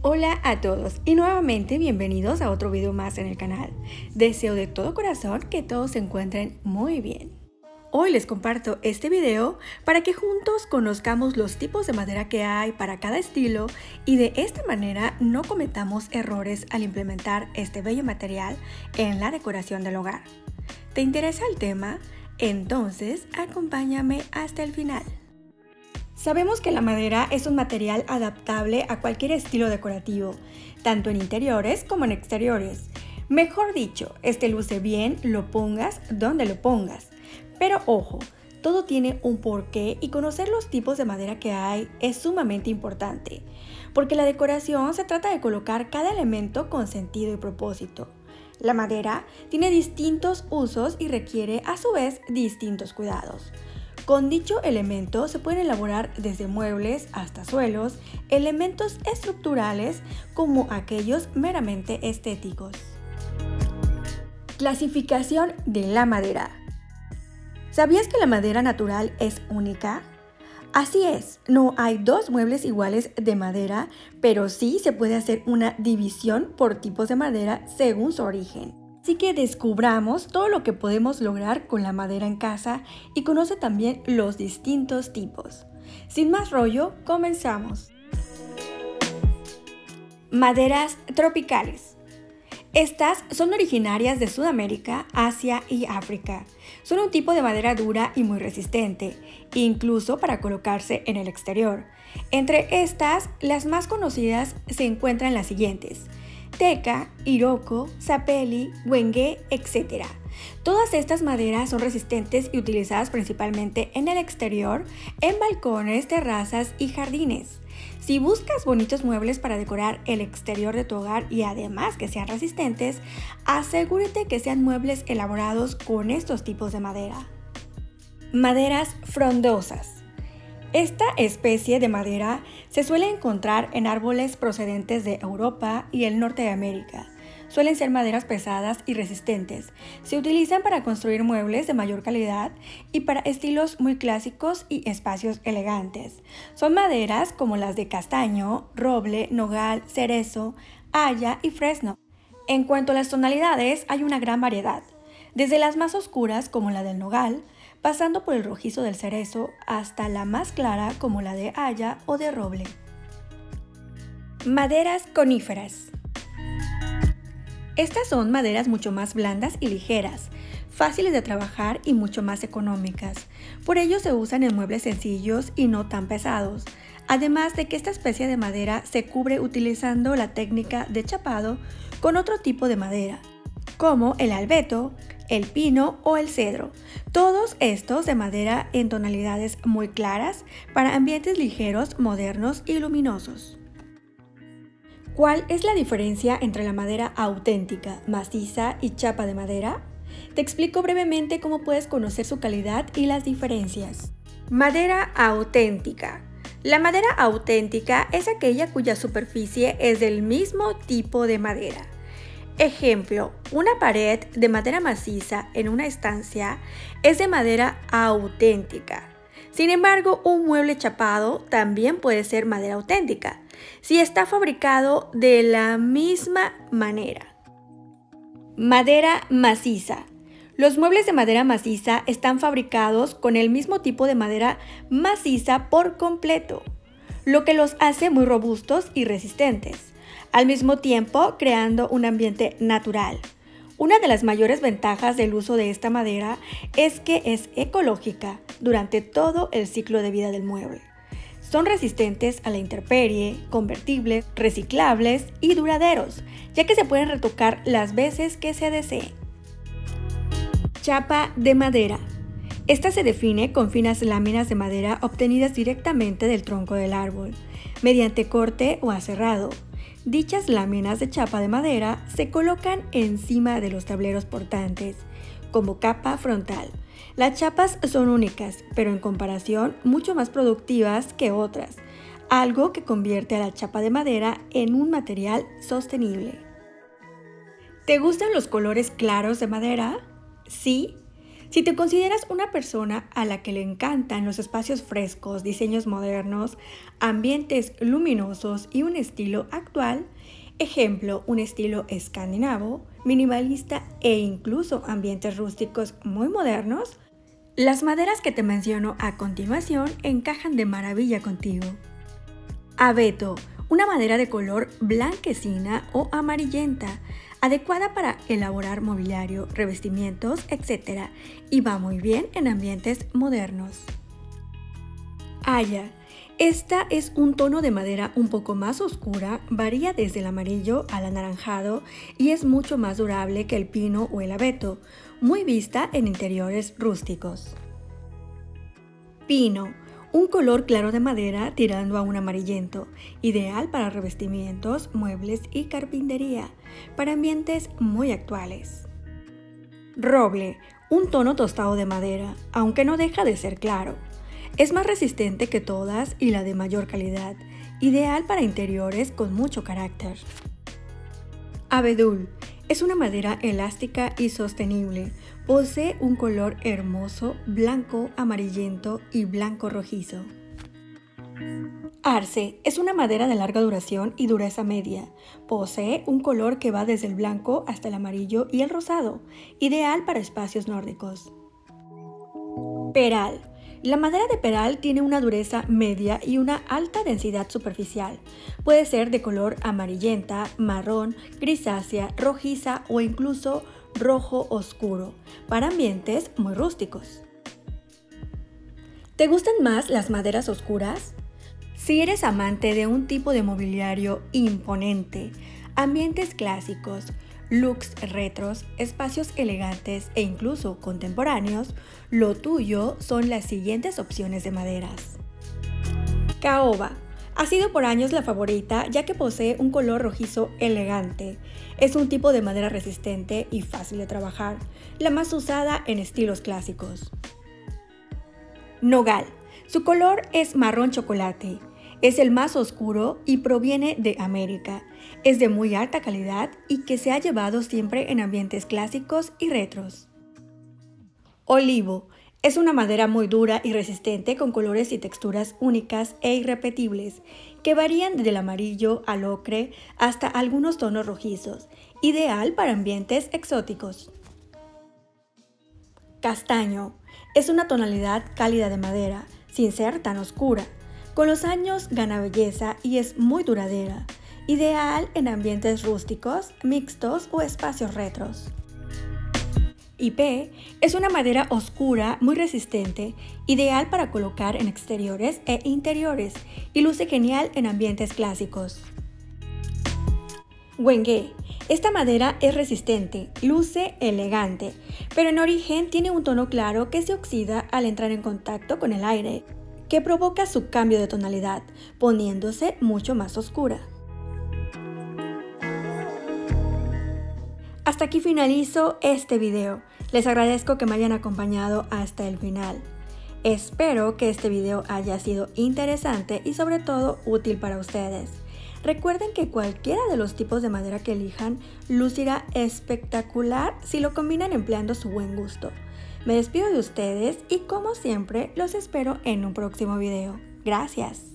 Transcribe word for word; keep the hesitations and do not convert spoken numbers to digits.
Hola a todos y nuevamente bienvenidos a otro video más en el canal. Deseo de todo corazón que todos se encuentren muy bien. Hoy les comparto este video para que juntos conozcamos los tipos de madera que hay para cada estilo y de esta manera no cometamos errores al implementar este bello material en la decoración del hogar. ¿Te interesa el tema? Entonces acompáñame hasta el final. Sabemos que la madera es un material adaptable a cualquier estilo decorativo, tanto en interiores como en exteriores. Mejor dicho, este luce bien, lo pongas donde lo pongas. Pero ojo, todo tiene un porqué y conocer los tipos de madera que hay es sumamente importante, porque la decoración se trata de colocar cada elemento con sentido y propósito. La madera tiene distintos usos y requiere a su vez distintos cuidados. Con dicho elemento se pueden elaborar desde muebles hasta suelos, elementos estructurales como aquellos meramente estéticos. Clasificación de la madera. ¿Sabías que la madera natural es única? Así es, no hay dos muebles iguales de madera, pero sí se puede hacer una división por tipos de madera según su origen. Así que descubramos todo lo que podemos lograr con la madera en casa y conoce también los distintos tipos. Sin más rollo, comenzamos. Maderas tropicales. Estas son originarias de Sudamérica, Asia y África. Son un tipo de madera dura y muy resistente, incluso para colocarse en el exterior. Entre estas, las más conocidas se encuentran las siguientes: teca, iroko, sapeli, wenge, etcétera. Todas estas maderas son resistentes y utilizadas principalmente en el exterior, en balcones, terrazas y jardines. Si buscas bonitos muebles para decorar el exterior de tu hogar y además que sean resistentes, asegúrate que sean muebles elaborados con estos tipos de madera. Maderas frondosas. Esta especie de madera se suele encontrar en árboles procedentes de Europa y el norte de América. Suelen ser maderas pesadas y resistentes. Se utilizan para construir muebles de mayor calidad y para estilos muy clásicos y espacios elegantes. Son maderas como las de castaño, roble, nogal, cerezo, haya y fresno. En cuanto a las tonalidades, hay una gran variedad, desde las más oscuras como la del nogal, pasando por el rojizo del cerezo hasta la más clara como la de haya o de roble. Maderas coníferas. Estas son maderas mucho más blandas y ligeras, fáciles de trabajar y mucho más económicas. Por ello se usan en muebles sencillos y no tan pesados. Además de que esta especie de madera se cubre utilizando la técnica de chapado con otro tipo de madera, como el albeto, el pino o el cedro. Todos estos de madera en tonalidades muy claras para ambientes ligeros, modernos y luminosos. ¿Cuál es la diferencia entre la madera auténtica, maciza y chapa de madera? Te explico brevemente cómo puedes conocer su calidad y las diferencias. Madera auténtica. La madera auténtica es aquella cuya superficie es del mismo tipo de madera. Ejemplo, una pared de madera maciza en una estancia es de madera auténtica. Sin embargo, un mueble chapado también puede ser madera auténtica, si está fabricado de la misma manera. Madera maciza. Los muebles de madera maciza están fabricados con el mismo tipo de madera maciza por completo, lo que los hace muy robustos y resistentes, al mismo tiempo creando un ambiente natural. Una de las mayores ventajas del uso de esta madera es que es ecológica durante todo el ciclo de vida del mueble. Son resistentes a la intemperie, convertibles, reciclables y duraderos, ya que se pueden retocar las veces que se desee. Chapa de madera. Esta se define con finas láminas de madera obtenidas directamente del tronco del árbol, mediante corte o aserrado. Dichas láminas de chapa de madera se colocan encima de los tableros portantes, como capa frontal. Las chapas son únicas, pero en comparación mucho más productivas que otras, algo que convierte a la chapa de madera en un material sostenible. ¿Te gustan los colores claros de madera? ¿Sí? Si te consideras una persona a la que le encantan los espacios frescos, diseños modernos, ambientes luminosos y un estilo actual, ejemplo, un estilo escandinavo, minimalista e incluso ambientes rústicos muy modernos, las maderas que te menciono a continuación encajan de maravilla contigo. Abeto, una madera de color blanquecina o amarillenta, adecuada para elaborar mobiliario, revestimientos, etcétera, y va muy bien en ambientes modernos. Haya. Esta es un tono de madera un poco más oscura, varía desde el amarillo al anaranjado y es mucho más durable que el pino o el abeto, muy vista en interiores rústicos. Pino, un color claro de madera tirando a un amarillento, ideal para revestimientos, muebles y carpintería, para ambientes muy actuales. Roble, un tono tostado de madera, aunque no deja de ser claro. Es más resistente que todas y la de mayor calidad, ideal para interiores con mucho carácter. Abedul, es una madera elástica y sostenible, posee un color hermoso, blanco, amarillento y blanco rojizo. Arce, es una madera de larga duración y dureza media, posee un color que va desde el blanco hasta el amarillo y el rosado, ideal para espacios nórdicos. Peral. La madera de peral tiene una dureza media y una alta densidad superficial. Puede ser de color amarillenta, marrón, grisácea, rojiza o incluso rojo oscuro, para ambientes muy rústicos. ¿Te gustan más las maderas oscuras? Si eres amante de un tipo de mobiliario imponente, ambientes clásicos, looks retros, espacios elegantes e incluso contemporáneos, lo tuyo son las siguientes opciones de maderas. Caoba. Ha sido por años la favorita ya que posee un color rojizo elegante. Es un tipo de madera resistente y fácil de trabajar, la más usada en estilos clásicos. Nogal. Su color es marrón chocolate. Es el más oscuro y proviene de América. Es de muy alta calidad y que se ha llevado siempre en ambientes clásicos y retros. Olivo. Es una madera muy dura y resistente con colores y texturas únicas e irrepetibles, que varían del amarillo al ocre hasta algunos tonos rojizos, ideal para ambientes exóticos. Castaño. Es una tonalidad cálida de madera, sin ser tan oscura. Con los años gana belleza y es muy duradera, ideal en ambientes rústicos, mixtos o espacios retros. Ipé es una madera oscura muy resistente, ideal para colocar en exteriores e interiores y luce genial en ambientes clásicos. Wenge. Esta madera es resistente, luce elegante, pero en origen tiene un tono claro que se oxida al entrar en contacto con el aire, que provoca su cambio de tonalidad, poniéndose mucho más oscura. Hasta aquí finalizo este video. Les agradezco que me hayan acompañado hasta el final. Espero que este video haya sido interesante y sobre todo útil para ustedes. Recuerden que cualquiera de los tipos de madera que elijan lucirá espectacular si lo combinan empleando su buen gusto. Me despido de ustedes y como siempre los espero en un próximo video. Gracias.